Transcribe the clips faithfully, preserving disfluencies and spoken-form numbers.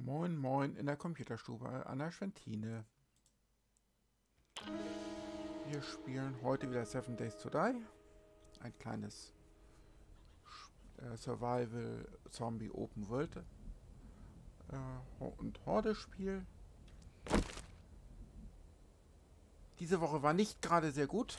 Moin Moin in der Computerstube an der Schwentine. Wir spielen heute wieder Seven Days to Die. Ein kleines äh, Survival Zombie Open World äh, und Horde Spiel. Diese Woche war nicht gerade sehr gut.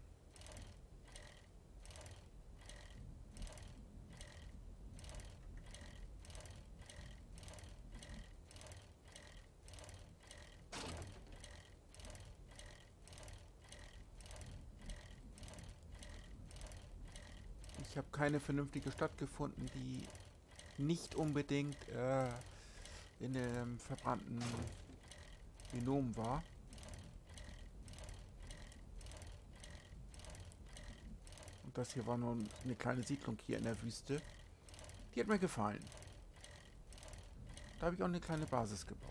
Ich habe keine vernünftige Stadt gefunden, die nicht unbedingt äh, in dem verbrannten Binom war. Und das hier war nur eine kleine Siedlung hier in der Wüste. Die hat mir gefallen. Da habe ich auch eine kleine Basis gebaut.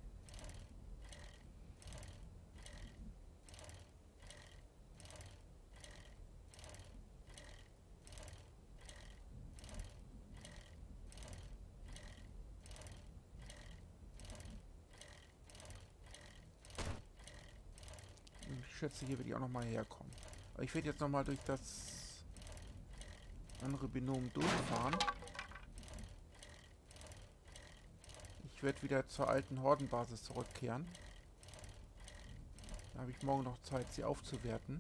Ich schätze, hier werde ich auch nochmal herkommen. Aber ich werde jetzt nochmal durch das andere Binom durchfahren. Ich werde wieder zur alten Hordenbasis zurückkehren. Da habe ich morgen noch Zeit, sie aufzuwerten.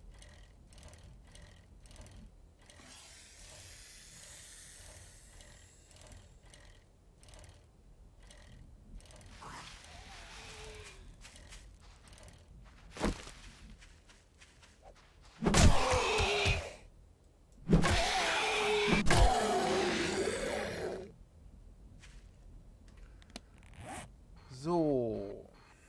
So.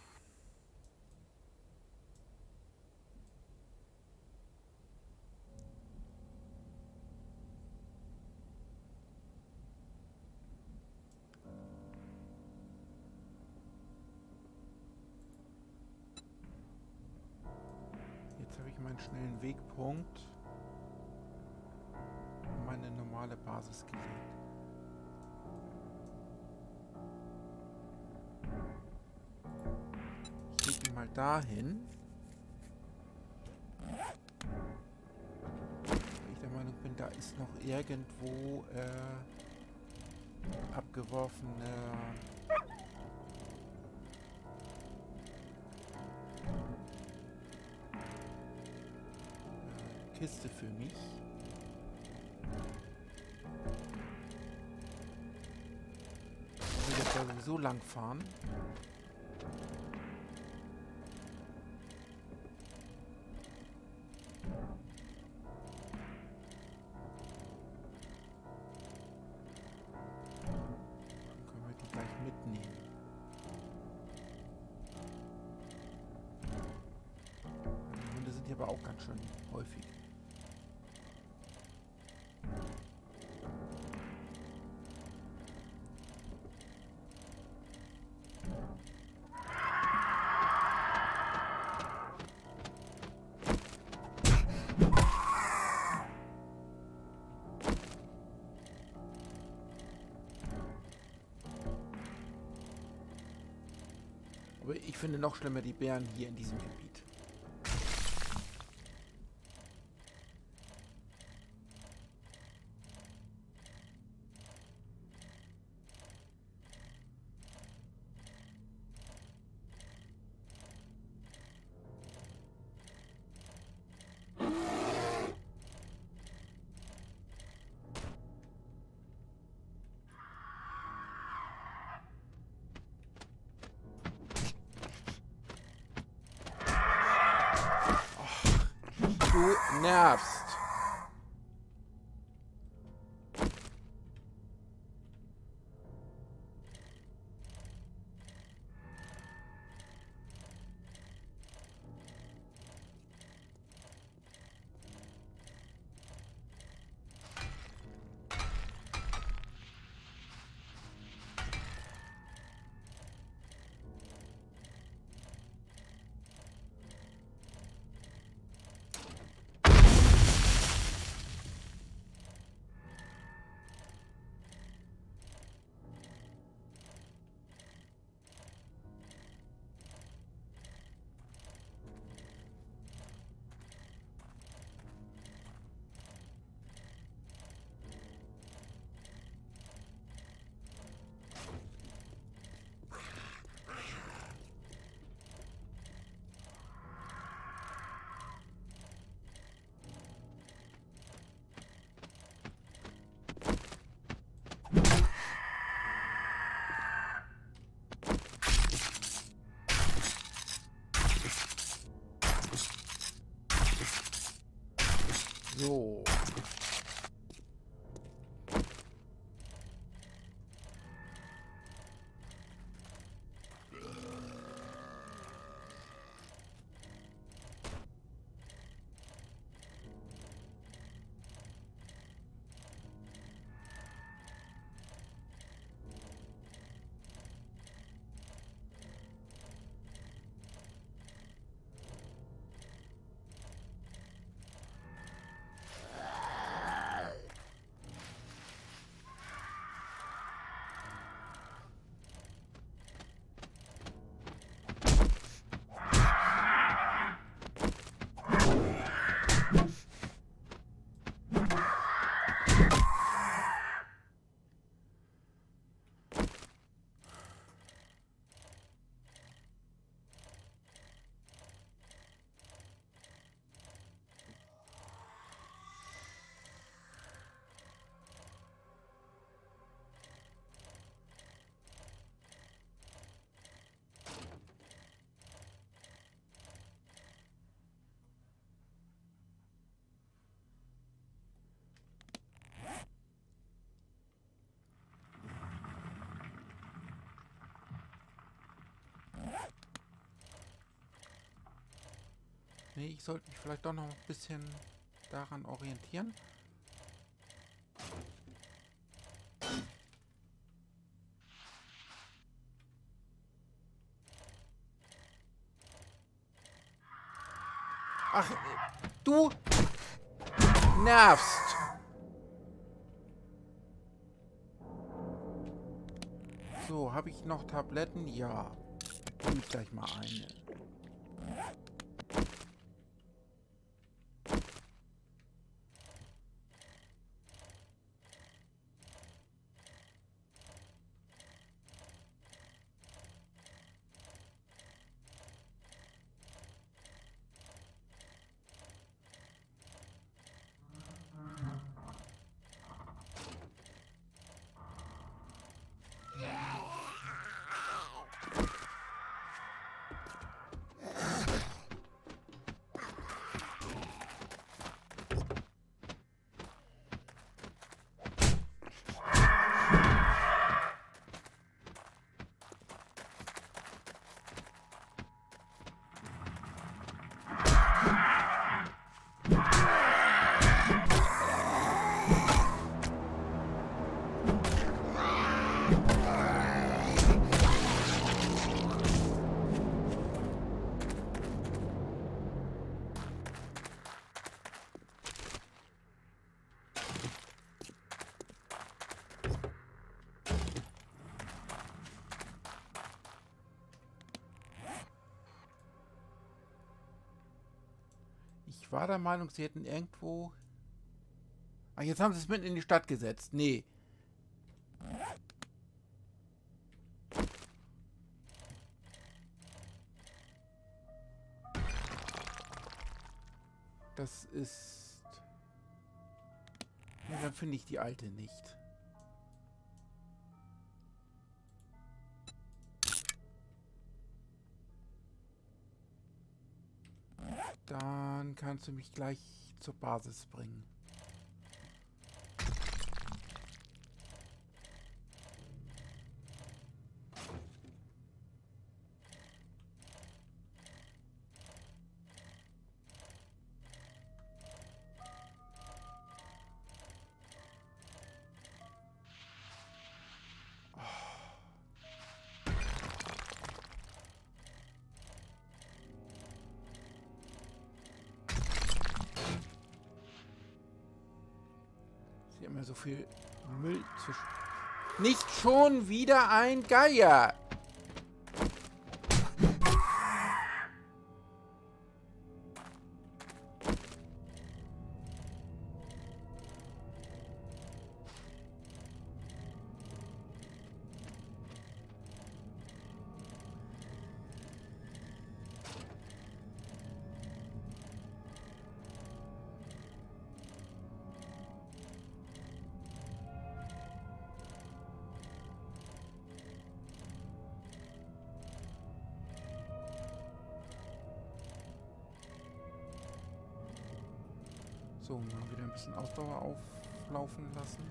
Jetzt habe ich meinen schnellen Wegpunkt um meine normale Basis gelegt. Ich lege ihn mal dahin. Weil ich der Meinung bin, da ist noch irgendwo äh, abgeworfene äh, Kiste für mich. Ich will jetzt da sowieso lang fahren. Mitnehmen. Die Hunde sind hier aber auch ganz schön häufig. Aber ich finde noch schlimmer die Bären hier in diesem Gebiet. Du nervst. So. Nee, ich sollte mich vielleicht doch noch ein bisschen daran orientieren. Ach, du nervst. So, habe ich noch Tabletten? Ja. Nehme ich gleich mal eine. Ich war der Meinung, sie hätten irgendwo... Ah, jetzt haben sie es mitten in die Stadt gesetzt. Nee. Das ist... Ja, dann finde ich die alte nicht. Dann kannst du mich gleich zur Basis bringen. Immer so viel Müll zu... Sch Nicht schon wieder ein Geier! So, mal wieder ein bisschen Ausdauer auflaufen lassen.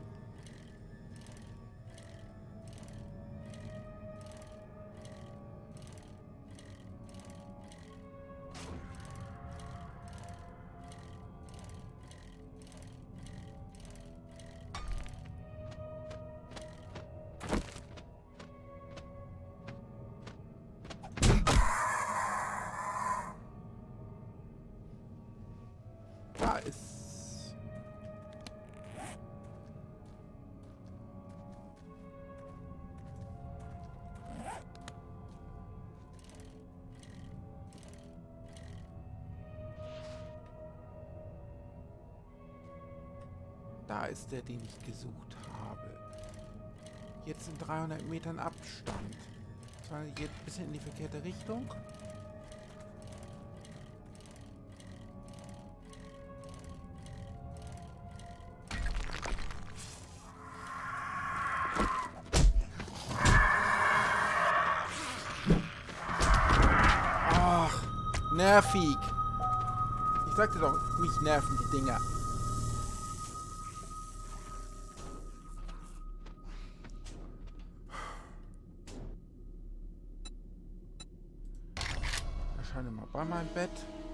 Da ist... Da ist der, den ich gesucht habe. Jetzt in dreihundert Metern Abstand. Zwar jetzt ein bisschen in die verkehrte Richtung. Nervig. Ich sagte doch, mich nerven die Dinger. Erscheine mal bei meinem Bett.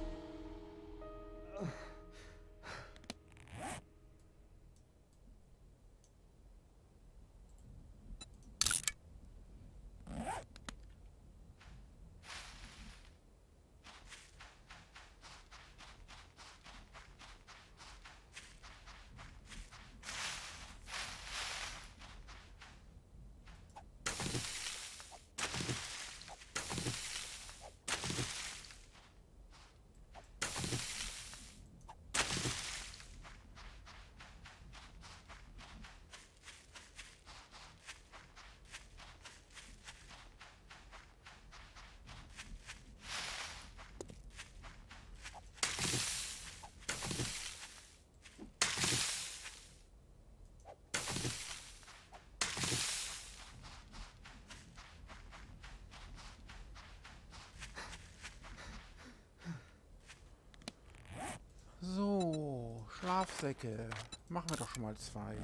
So, Schlafsäcke. Machen wir doch schon mal zwei.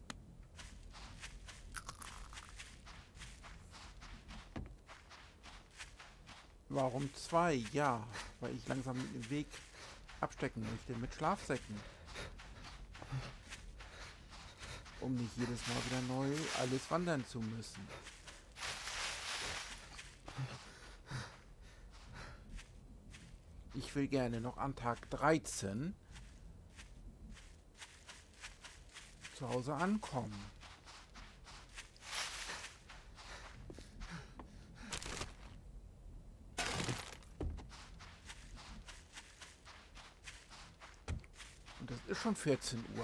Warum zwei? Ja, weil ich langsam den Weg abstecken möchte mit Schlafsäcken. Um nicht jedes Mal wieder neu alles wandern zu müssen. Ich will gerne noch an Tag dreizehn zu Hause ankommen. Und das ist schon vierzehn Uhr.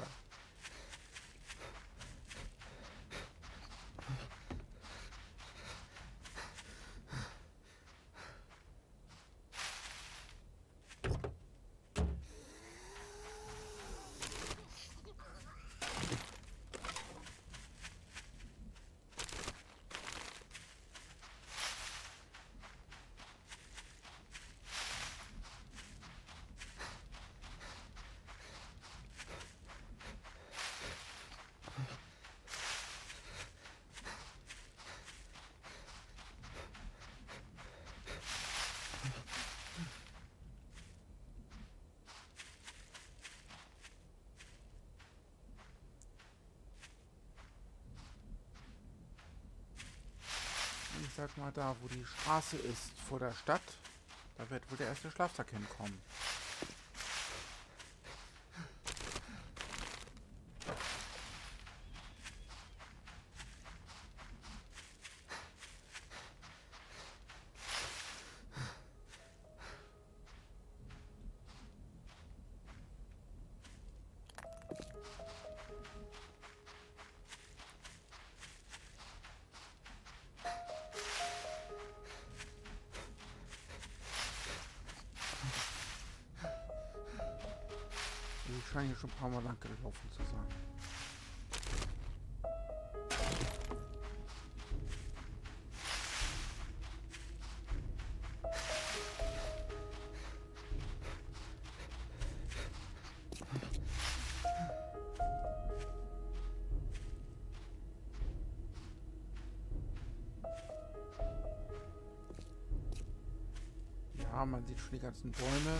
Ich sag mal, da wo die Straße ist vor der Stadt, da wird wohl der erste Schlafsack hinkommen. Ich scheine hier schon ein paar Mal lang gelaufen zu sein. Ja, man sieht schon die ganzen Bäume.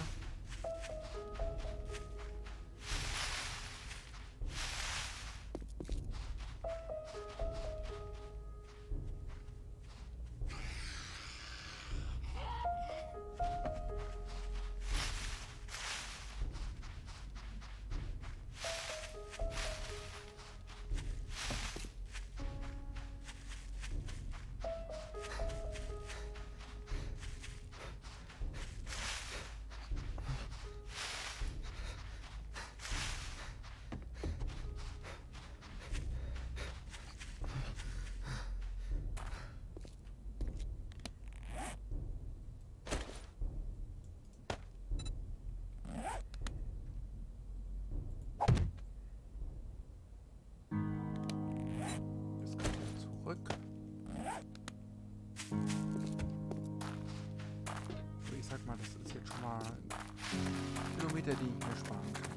Ich sag mal, das ist jetzt schon mal ein Kilometer, die ich mir sparen kann.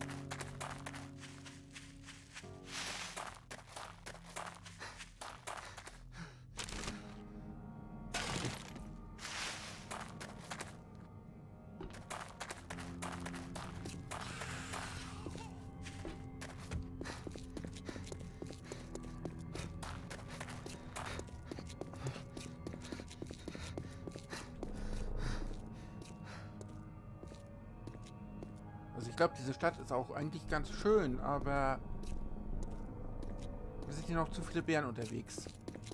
Also ich glaube, diese Stadt ist auch eigentlich ganz schön, aber es sind hier noch zu viele Bären unterwegs.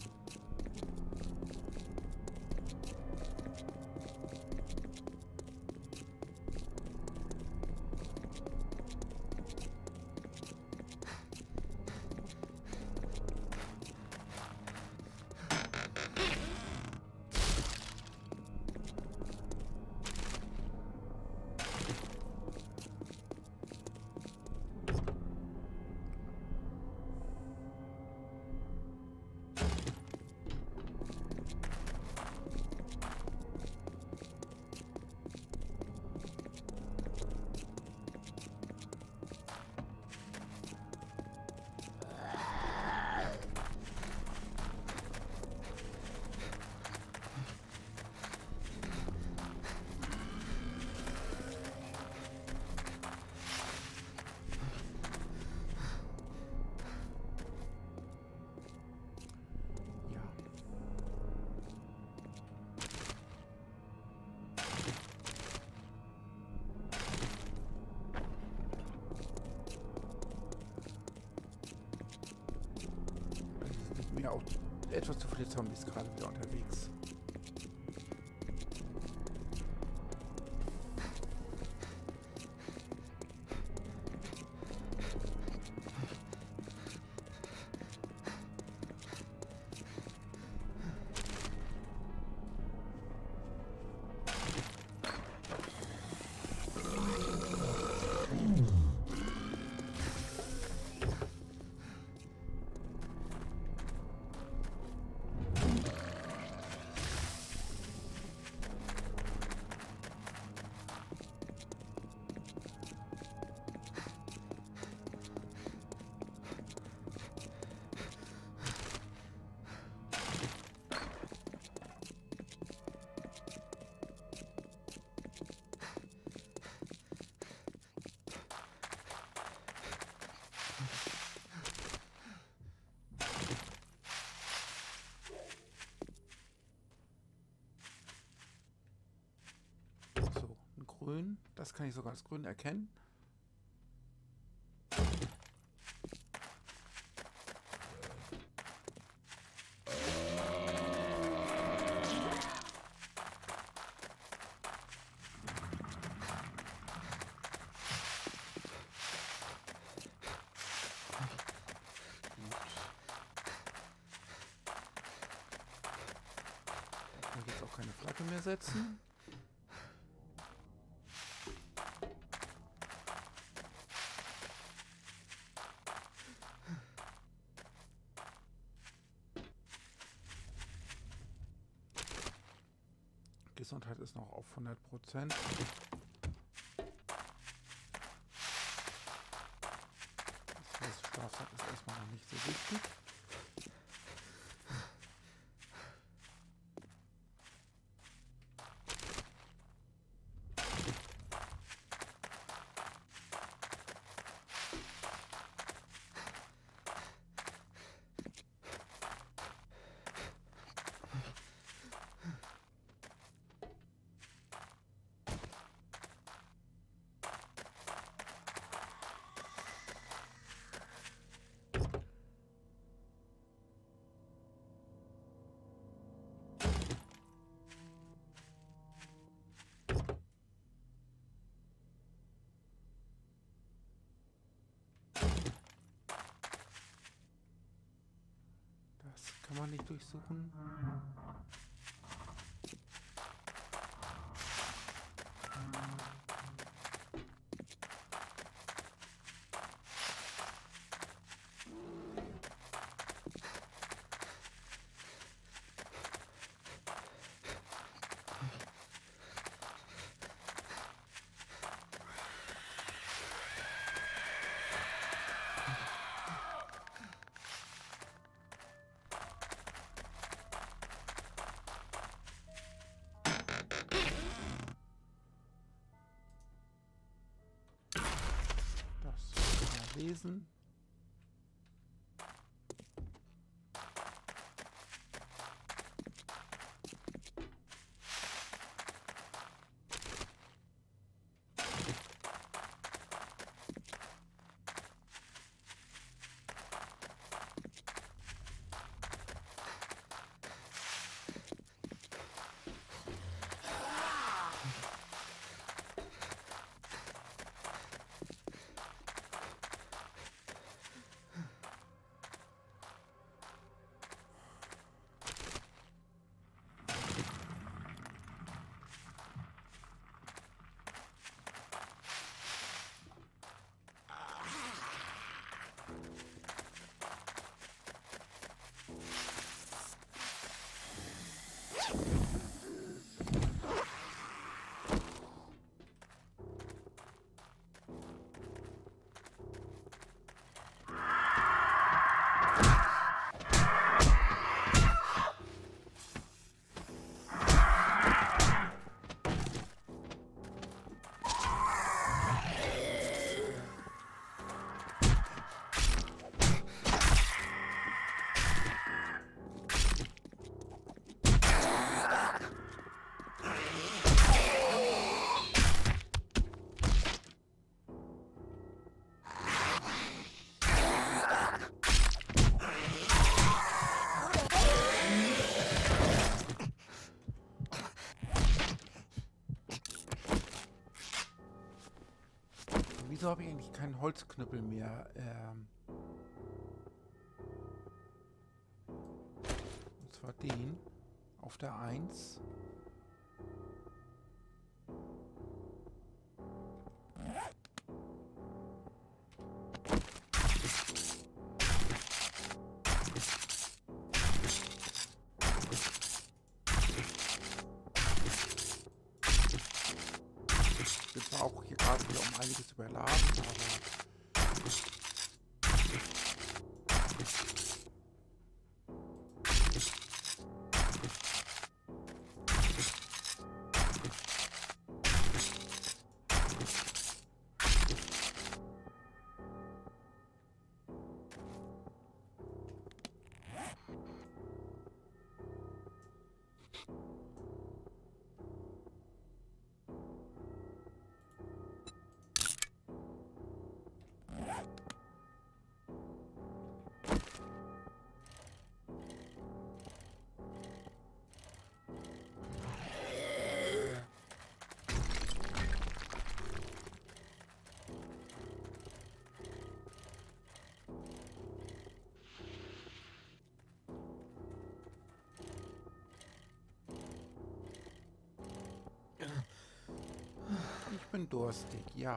Ja, auch etwas zu viele Zombies gerade wieder unterwegs. Grün, das kann ich sogar als grün erkennen. Ich kann jetzt auch keine Flagge mehr setzen. Gesundheit ist noch auf hundert Prozent. Das heißt, Schlafsack ist erstmal noch nicht so wichtig. wir nicht durchsuchen. Lesen. Wieso habe ich eigentlich keinen Holzknüppel mehr? Ähm und zwar den auf der eins. Das war auch hier gerade wieder um einiges überladen, aber ich bin durstig, ja.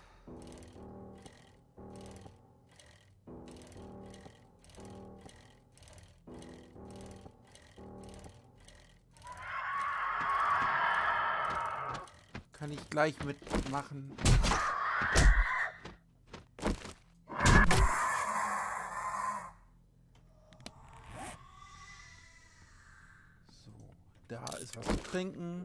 Kann ich gleich mitmachen. So, da ist was zu trinken.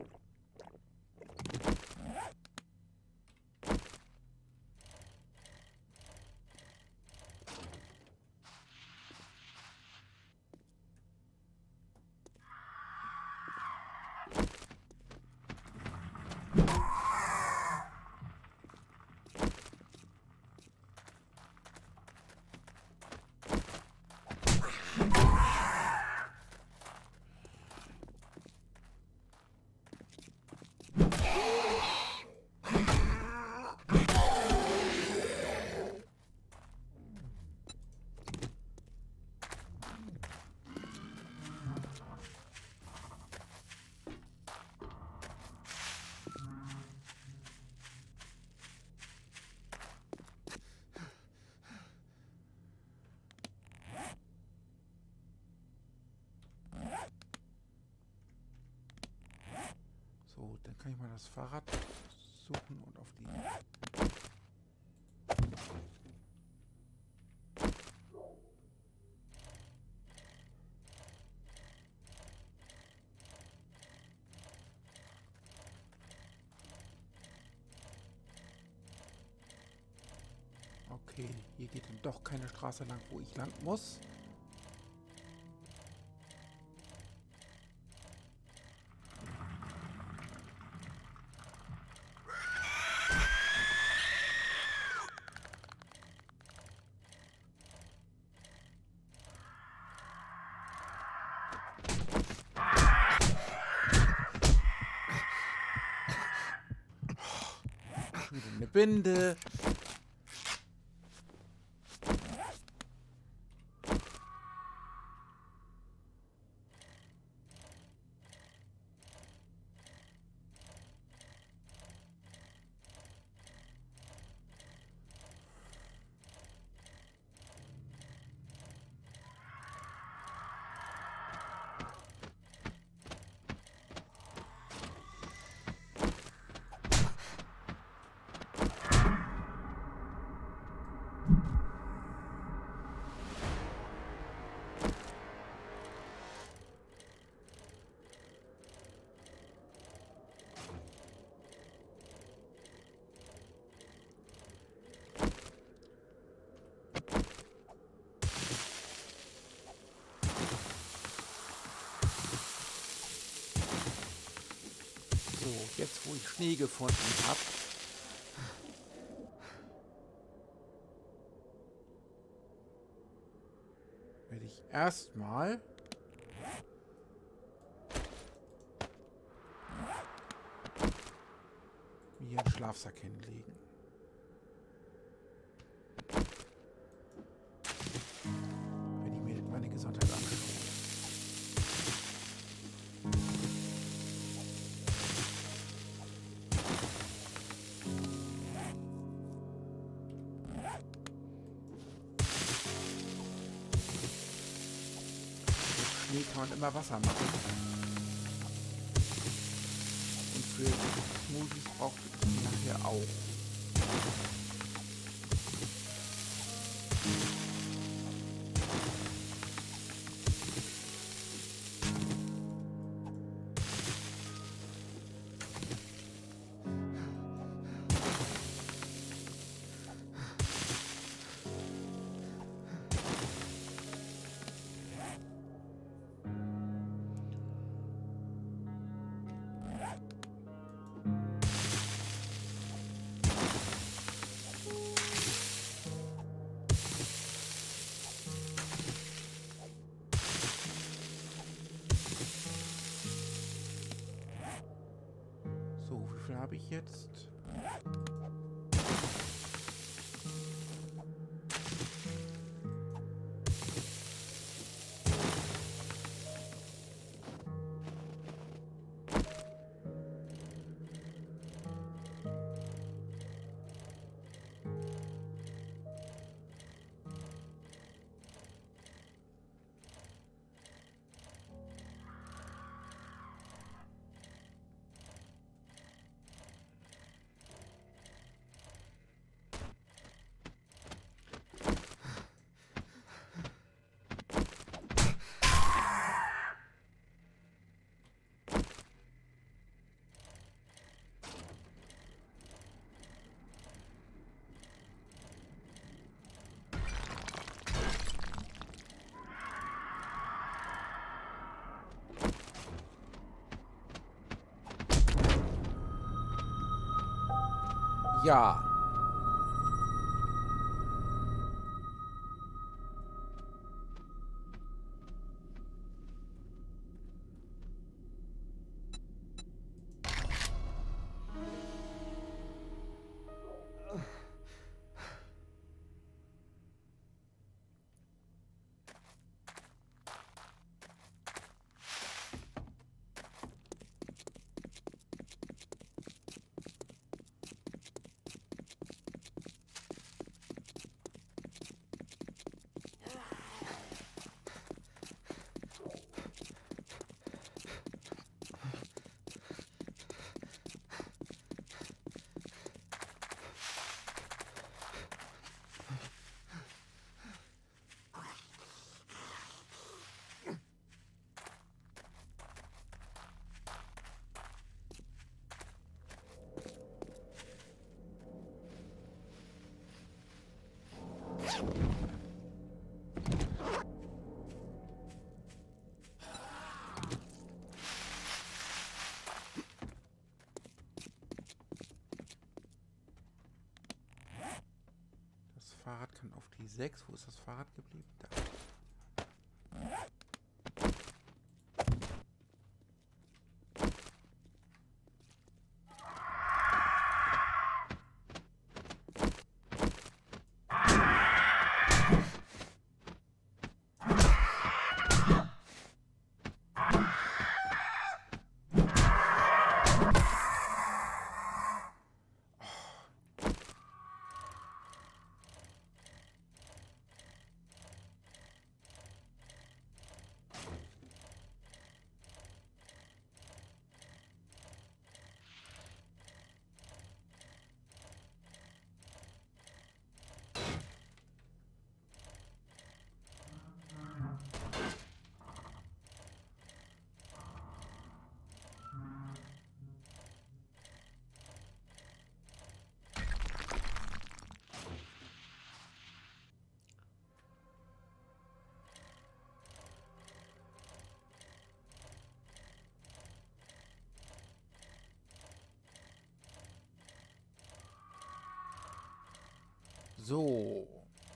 Dann kann ich mal das Fahrrad suchen und auf die... Okay, hier geht dann doch keine Straße lang, wo ich lang muss. Wieder eine Binde. So, jetzt wo ich Schnee gefunden habe, werde ich erstmal mir einen Schlafsack hinlegen. Wenn ich mir meine Gesundheit anschaue. Schnee kann man immer Wasser machen. Und für Smoothies braucht es nachher auch. So, wie viel habe ich jetzt? Ja. Fahrrad kann auf die sechs. Wo ist das Fahrrad geblieben? Da. So.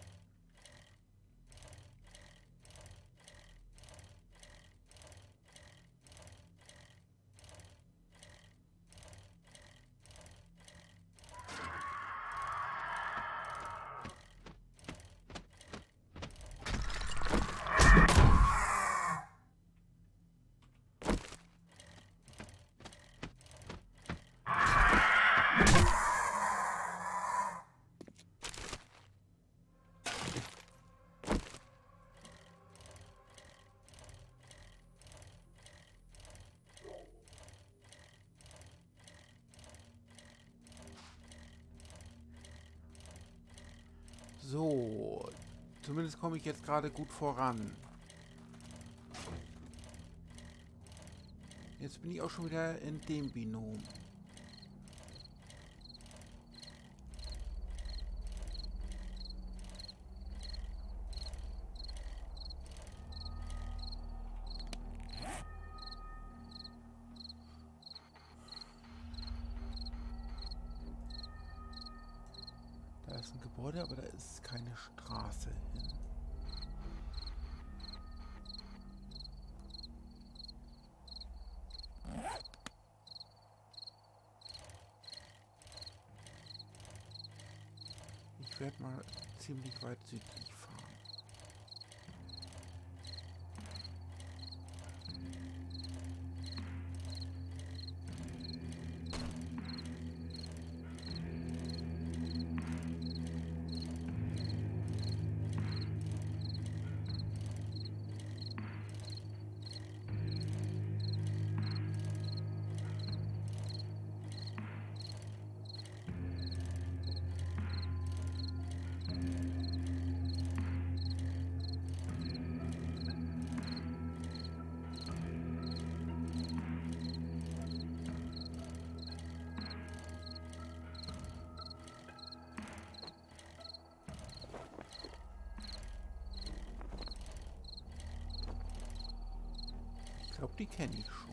So, zumindest komme ich jetzt gerade gut voran. Jetzt bin ich auch schon wieder in dem Binom. Da ist ein Gebäude, aber da ist keine Straße hin. Ich werde mal ziemlich weit südlich fahren. Ich glaube, die kenne ich schon.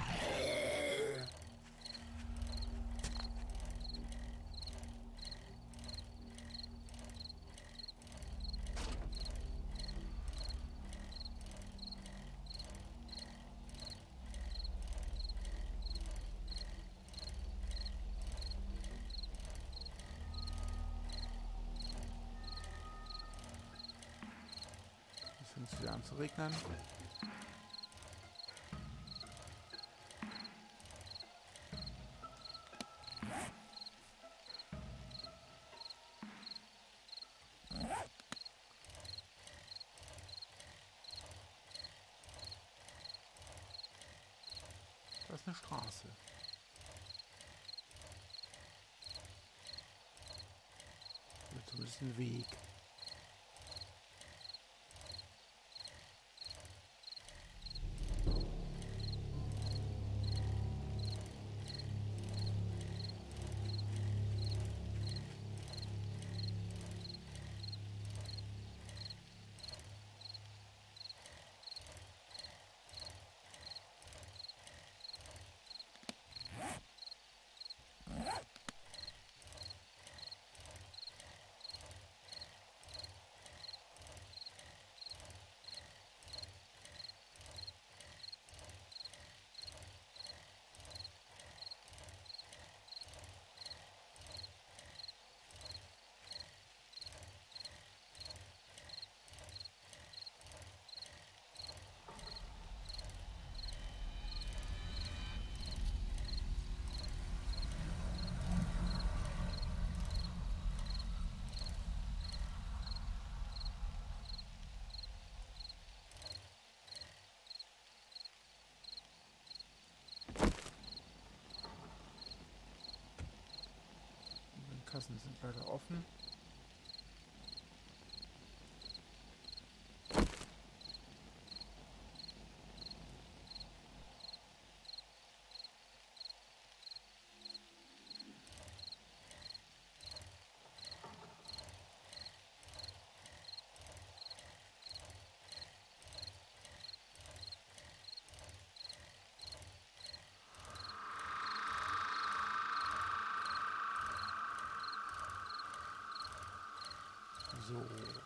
Jetzt fängt es wieder an zu regnen. Das ist eine Straße. Oder zumindest ein Weg. Kassen sind leider offen. So.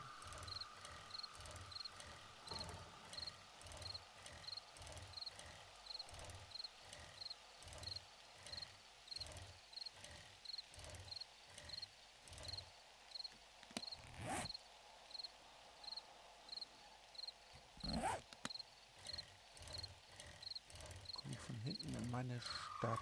Komme ich von hinten in meine Stadt.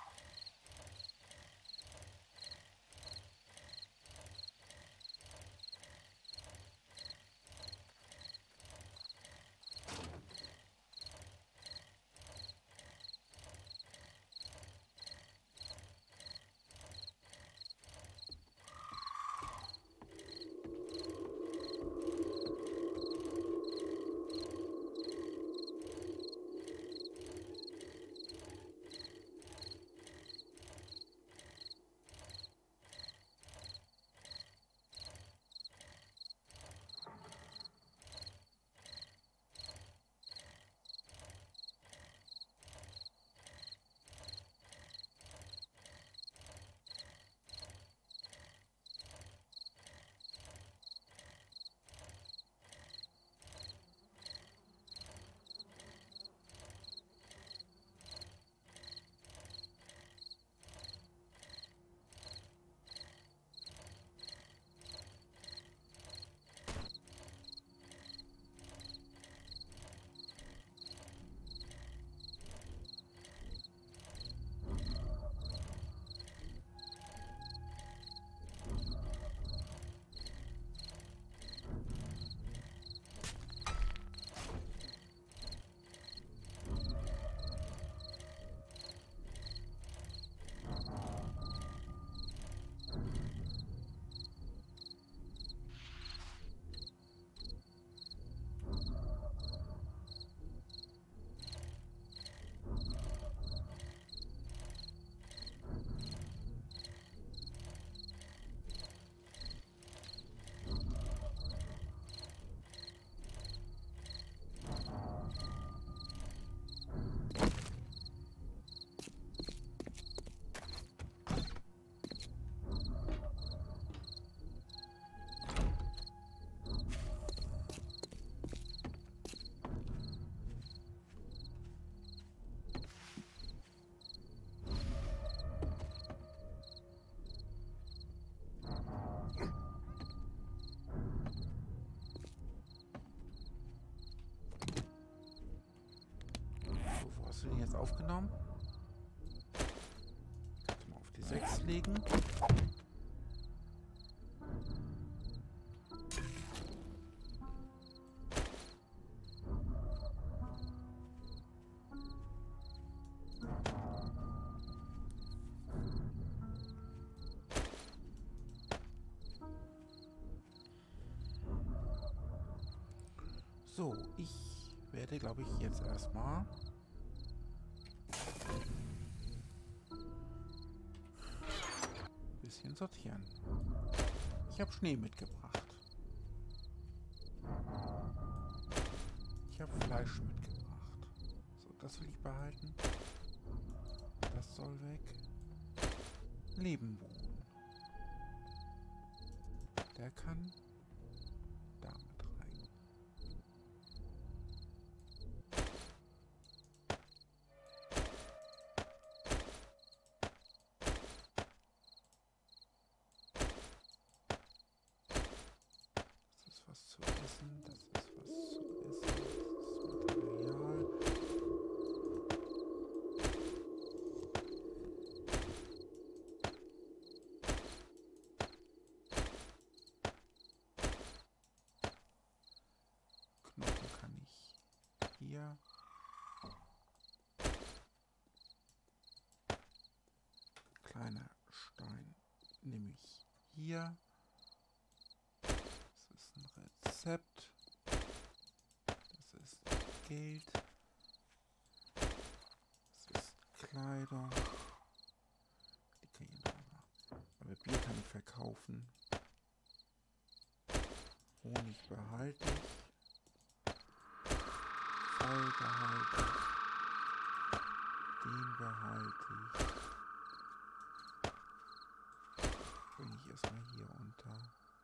Du den jetzt aufgenommen? Kannst du mal auf die sechs legen. So, ich werde, glaube ich, jetzt erstmal bisschen sortieren. Ich habe Schnee mitgebracht. Ich habe Fleisch mitgebracht. So, das will ich behalten. Das soll weg. Lebenbohnen. Der kann damit rein. Das ist was zu essen. Das ist was zu essen. Das ist Material. Knochen kann ich hier. Kleiner Stein nehme ich hier. Das ist ein Rezept. Das ist Geld. Das ist Kleidung. Die kann ich noch mal. Aber Bier kann ich verkaufen. Honig behalte ich. Pfeil behalte ich. Den behalte ich. Bringe ich erstmal hier unter.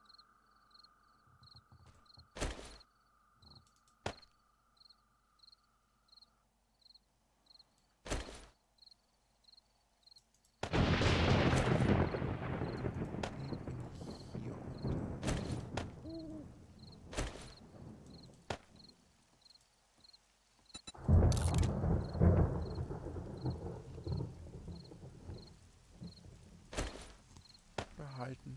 Behalten.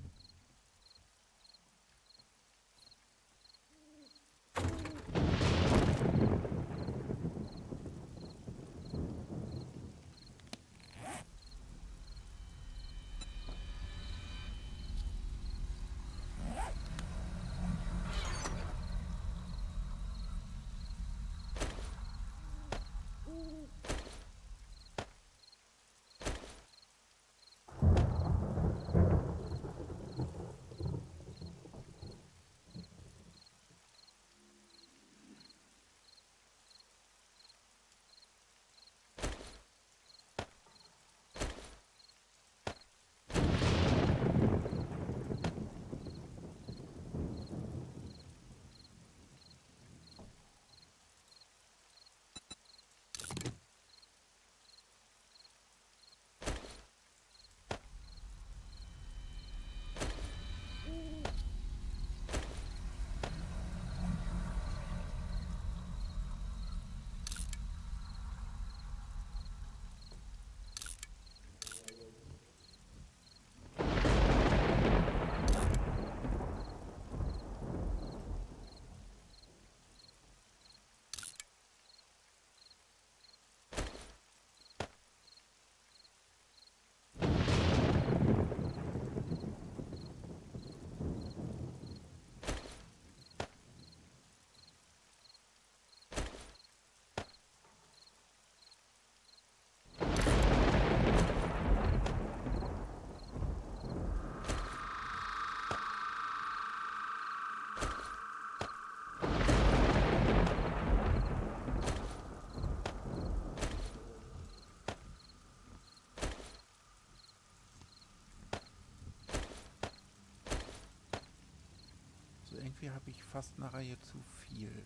Irgendwie habe ich fast eine Reihe zu viel.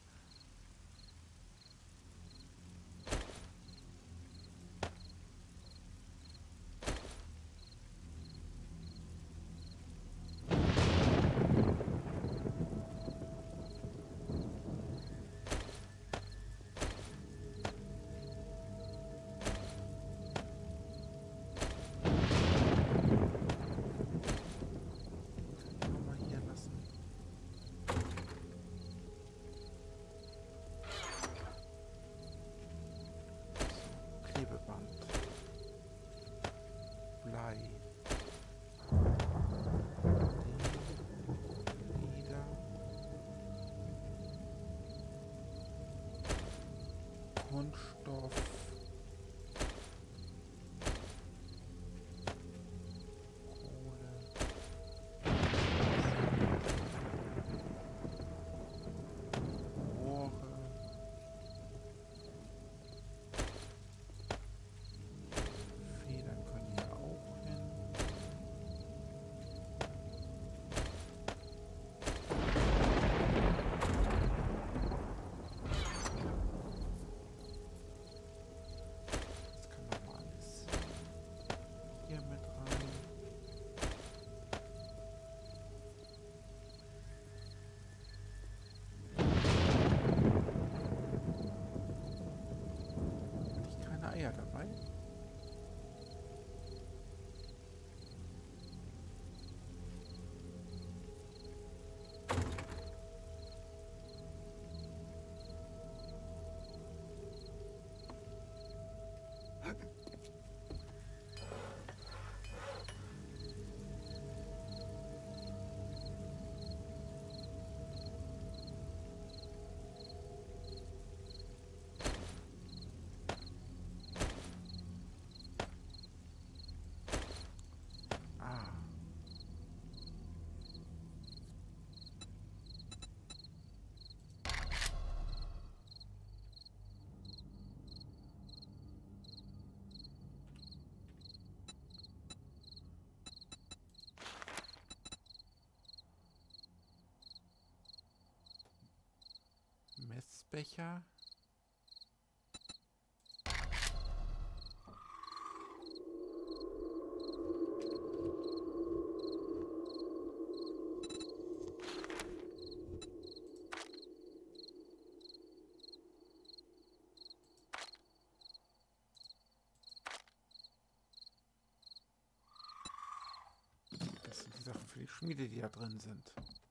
Glasbecher. Das sind die Sachen für die Schmiede, die da drin sind.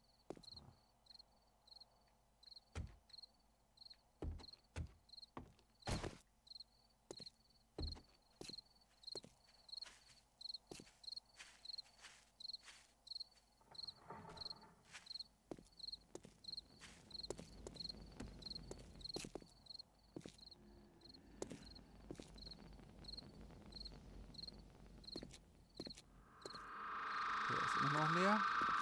Der ist immer noch leer.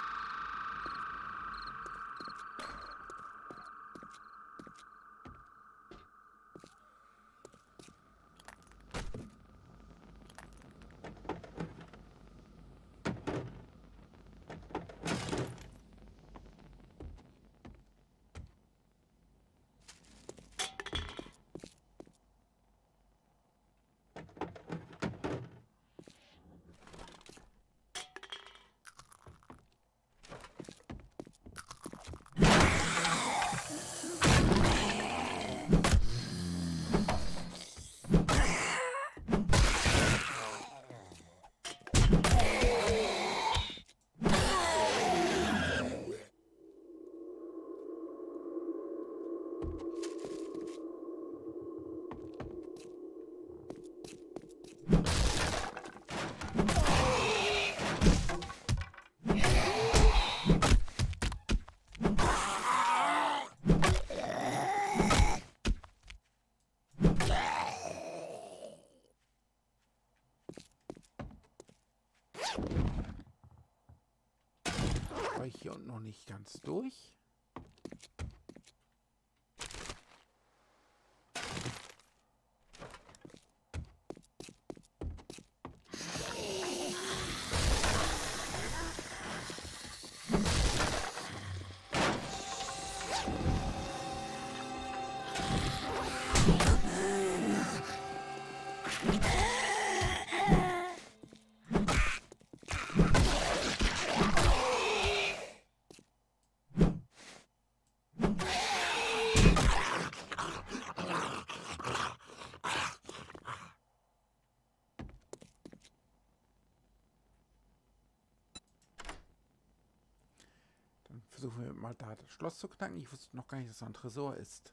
War ich hier unten noch nicht ganz durch? Versuchen wir mal da das Schloss zu knacken. Ich wusste noch gar nicht, dass da ein Tresor ist.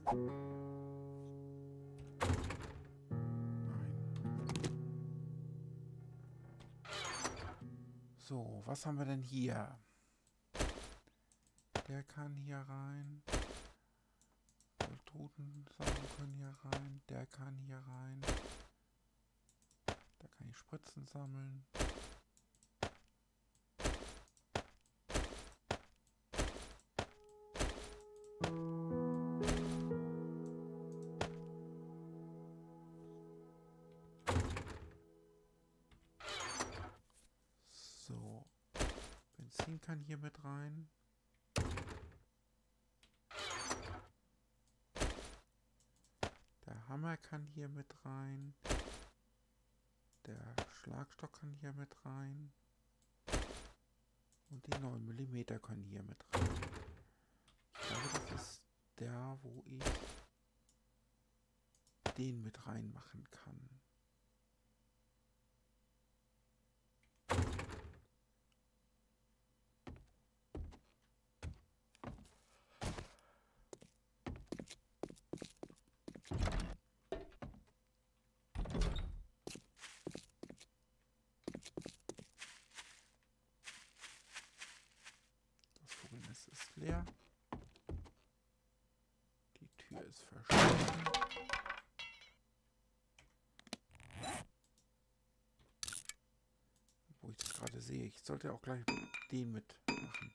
So, was haben wir denn hier? Der kann hier rein. Totensachen können hier rein. Der kann hier rein. Da kann ich Spritzen sammeln. So. Benzin kann hier mit rein. Der Hammer kann hier mit rein. Der Schlagstock kann hier mit rein. Und die neun Millimeter können hier mit rein. Ich glaube, das ist der, wo ich den mit reinmachen kann. Das Vogelnest ist leer. Die Tür ist verschlossen. Wo ich das gerade sehe. Ich sollte auch gleich den mitmachen.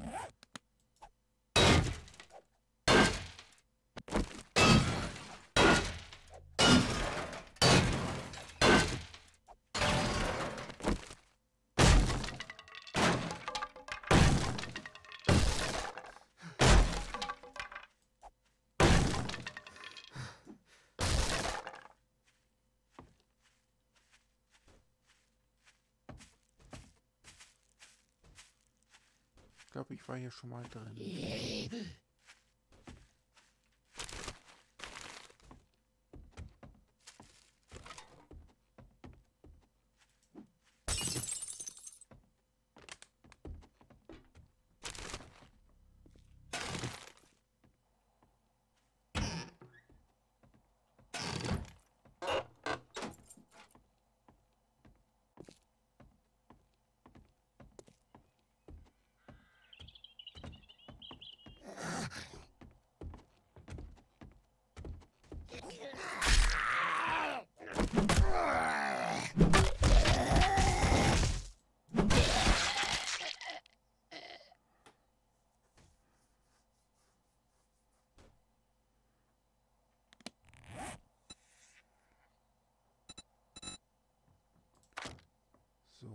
Ich glaube, ich war hier schon mal drin. So.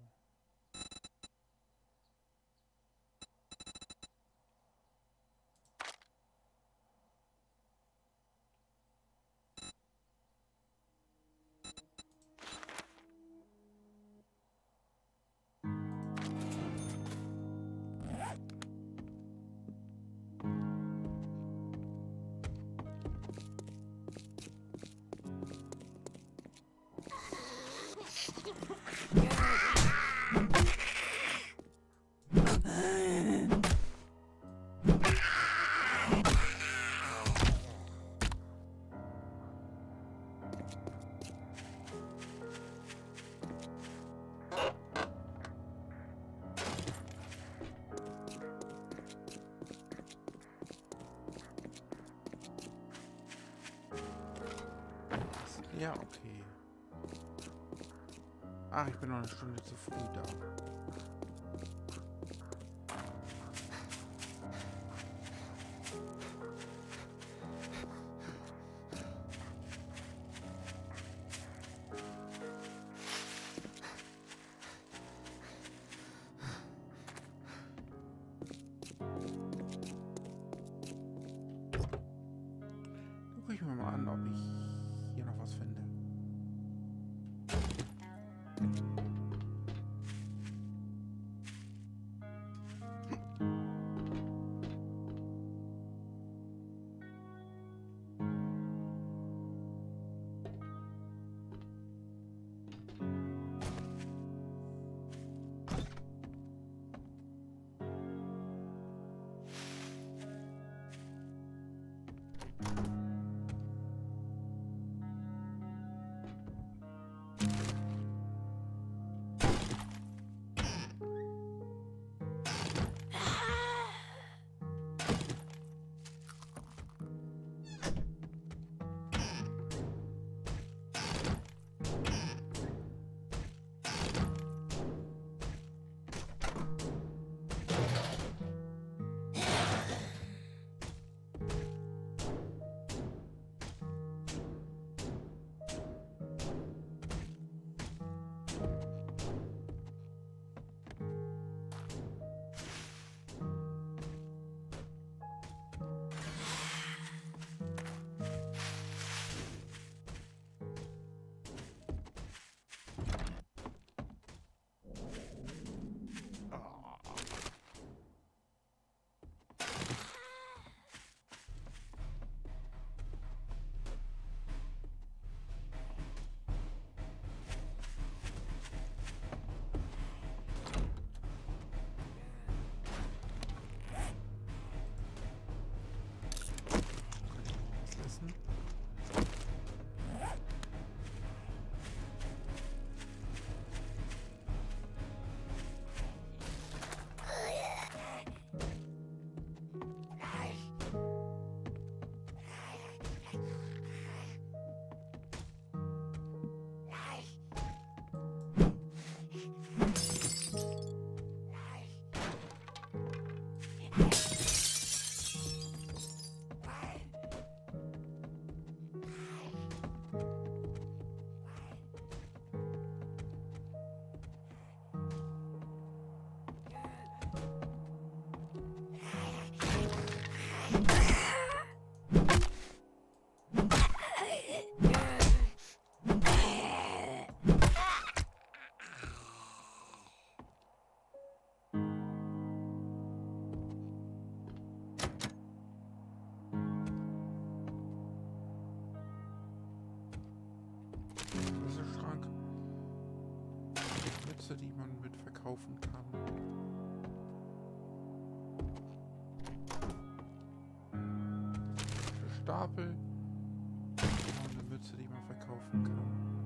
Ja, okay. Ach, ich bin noch eine Stunde zu früh da. Guck ich mir mal an, ob ich hier noch was finde. Die man mit verkaufen kann. Stapel und eine Mütze, die man verkaufen kann.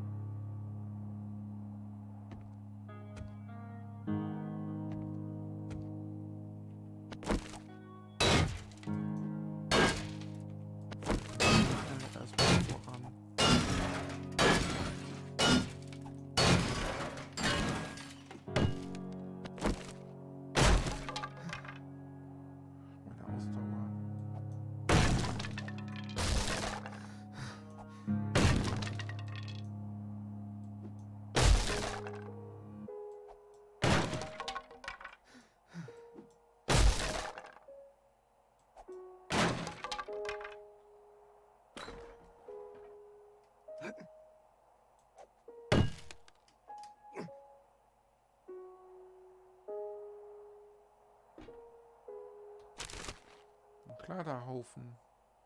Kleiderhaufen.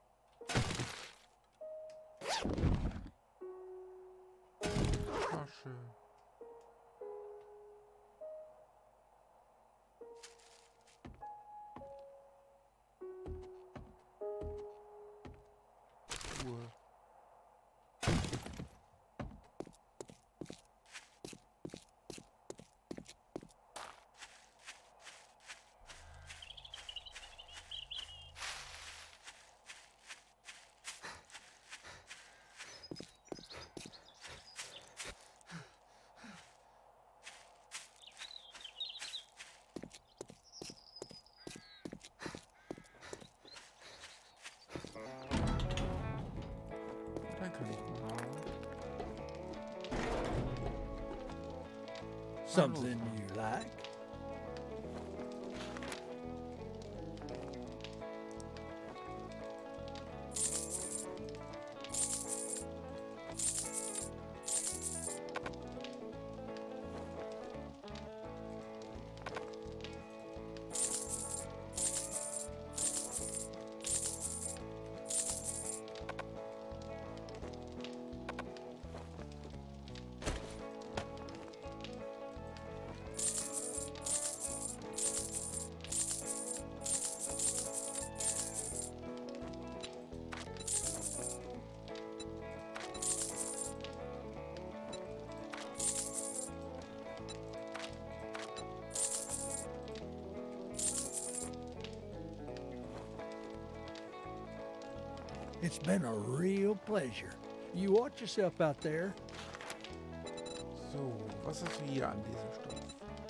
Tasche. Schuhe. Something you like? It's been a real pleasure. You watch yourself out there. So, was hast du hier an dieser Stelle?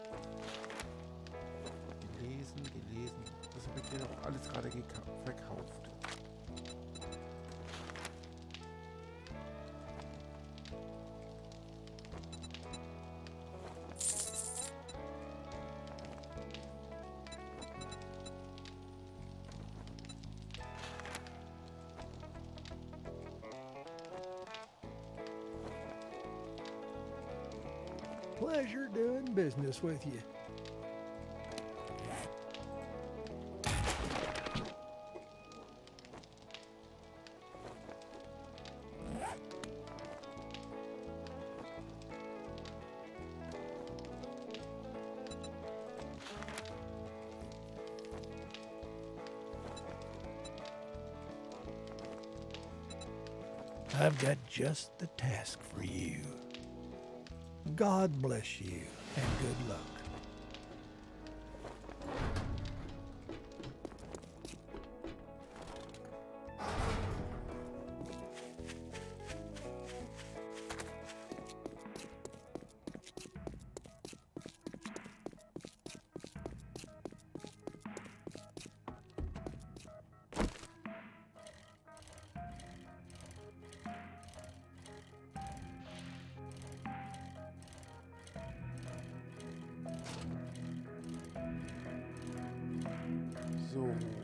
Gelesen, gelesen. Das habe ich dir doch alles gerade verkauft. Pleasure doing business with you. I've got just the task for you. God bless you, and good luck. So.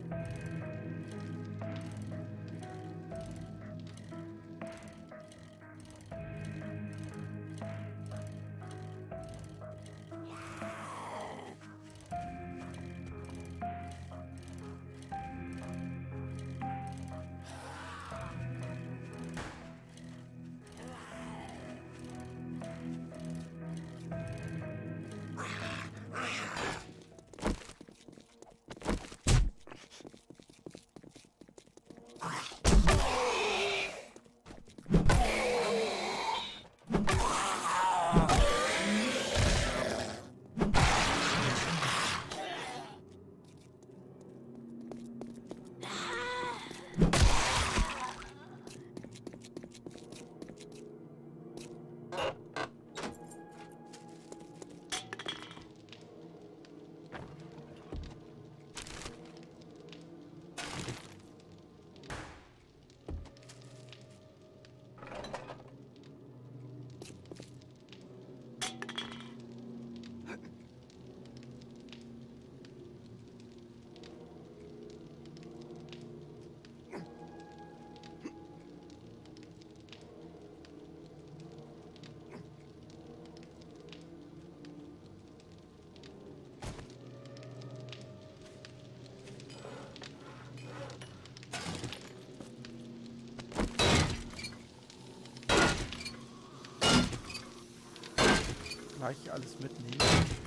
Gleich alles mitnehmen.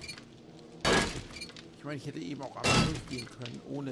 Ich meine, ich hätte eben auch einmal durchgehen können, ohne... Äh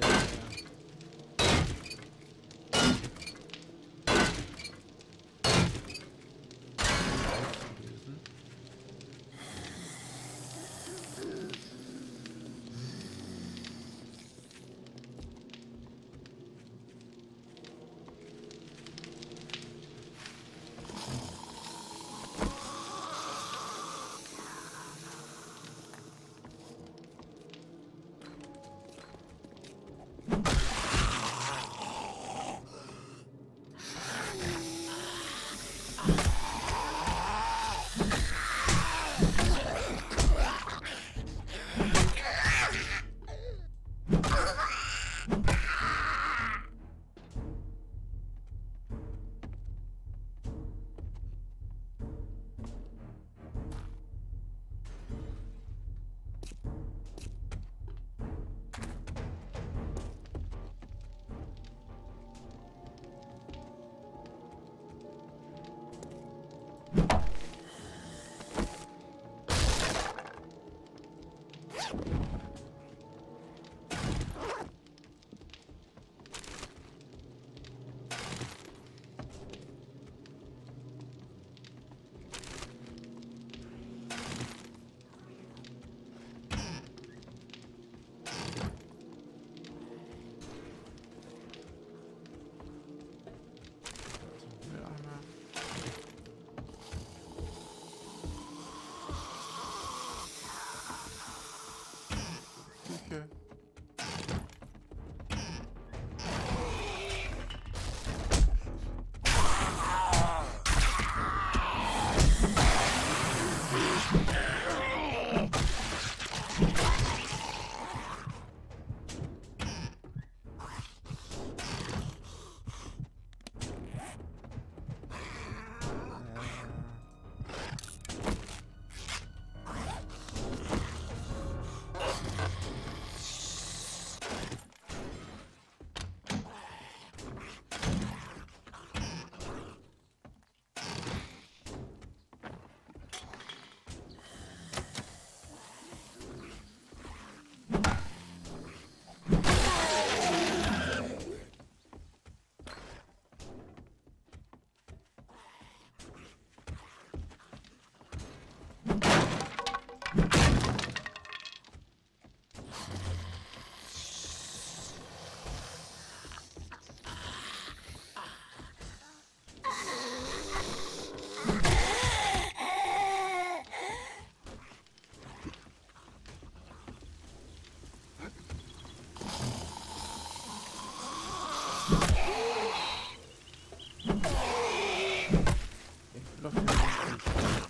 Ich läuft mir nicht.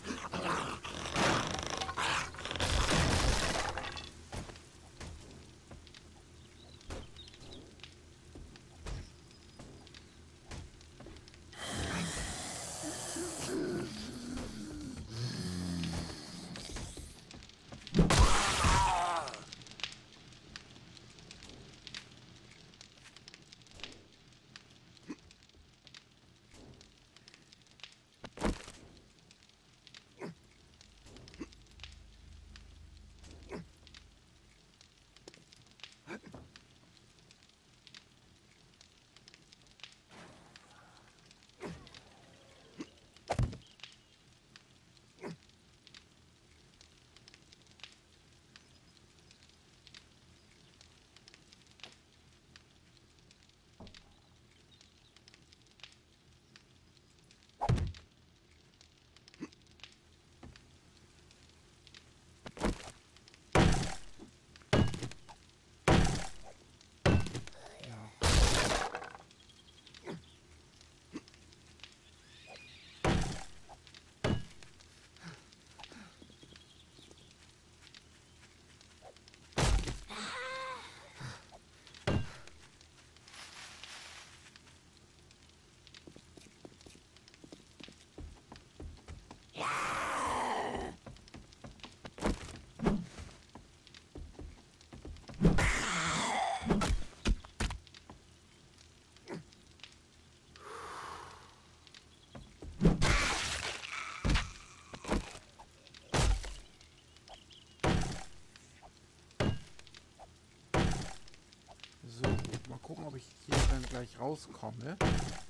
Mal gucken, ob ich hier dann gleich rauskomme.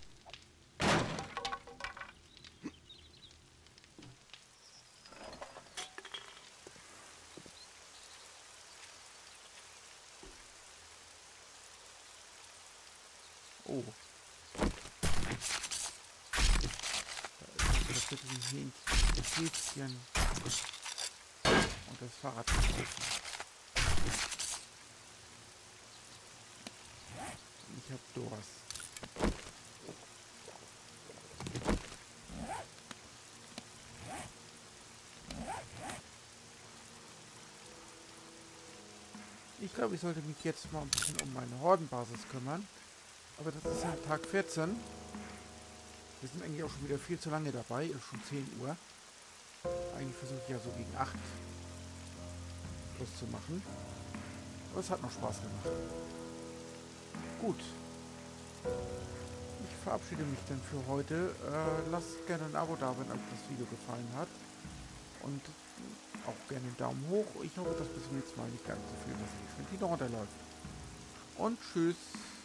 Oh. Da ist das ein Hähnchen und das Fahrrad getroffen. Ich hab Durst. Ich glaube, ich sollte mich jetzt mal ein bisschen um meine Hordenbasis kümmern. Aber das ist ja Tag vierzehn. Wir sind eigentlich auch schon wieder viel zu lange dabei. Ist schon zehn Uhr. Eigentlich versuche ich ja so gegen acht Schluss zu machen. Aber es hat noch Spaß gemacht. Gut. Ich verabschiede mich dann für heute. Äh, lasst gerne ein Abo da, wenn euch das Video gefallen hat. Und auch gerne einen Daumen hoch. Ich hoffe, dass bis zum nächsten Mal nicht ganz so viel, dass die Schwindel runterläuft. Und tschüss.